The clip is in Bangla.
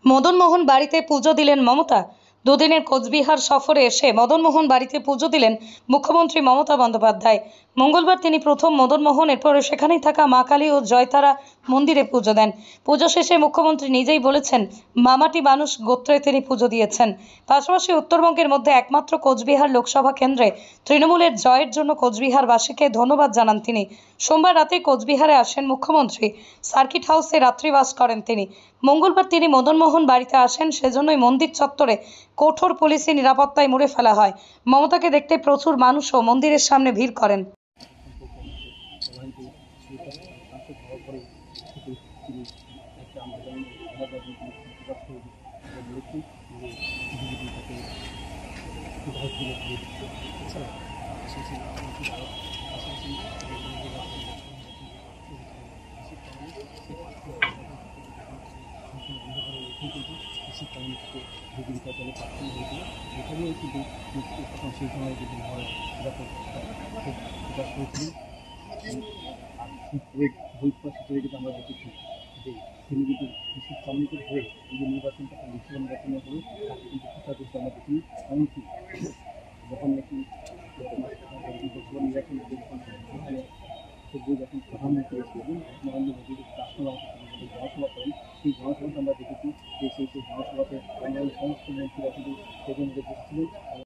মদন মোহন বাড়িতে পুজো দিলেন মমতা। দুদিনের কোচবিহার সফরে এসে মদন মোহন বাড়িতে পুজো দিলেন মুখ্যমন্ত্রী মমতা বন্দ্যোপাধ্যায়। মঙ্গলবার তিনি প্রথম মদন মোহন, এরপরে সেখানেই থাকা মা কালী ও জয়তারা মন্দিরে পুজো দেন। পুজো শেষে মুখ্যমন্ত্রী নিজেই বলেছেন, মামাটি মানুষ গোত্রে তিনি পুজো দিয়েছেন। পাশাপাশি উত্তরবঙ্গের মধ্যে একমাত্র কোচবিহার লোকসভা কেন্দ্রে তৃণমূলের জয়ের জন্য কোচবিহারবাসীকে ধন্যবাদ জানান তিনি। সোমবার রাতে কোচবিহারে আসেন মুখ্যমন্ত্রী। সার্কিট হাউসে রাত্রিবাস করেন তিনি। মঙ্গলবার তিনি মদন মোহন বাড়িতে আসেন, সেজন্যই মন্দির চত্বরে কঠোর পুলিশি নিরাপত্তায় মুড়ে ফেলা হয়। মমতাকে দেখতে প্রচুর মানুষও মন্দিরের সামনে ভিড় করেন। সেই সময় যদি হয় কিন্তু আমরা দেখেছি যে তিনি কিন্তু কৃষির সম্মিলিত হয়ে এই যে নির্বাচনটা লোকসভা নির্বাচনে হয়ে তাকে কিন্তু প্রচার করতে আমরা দেখিনি। এমনকি যখন নাকি লোকসভা নির্বাচন সেখানে যখন প্রধানমন্ত্রী এবং নরেন্দ্র মোদী রাষ্ট্রসভা জনসভা করেন, সেই জনসভাতে আমরা দেখেছি যে সেই জনসভাতে সমস্ত মন্ত্রীরা কিন্তু সেখানে উপস্থিত ছিলেন।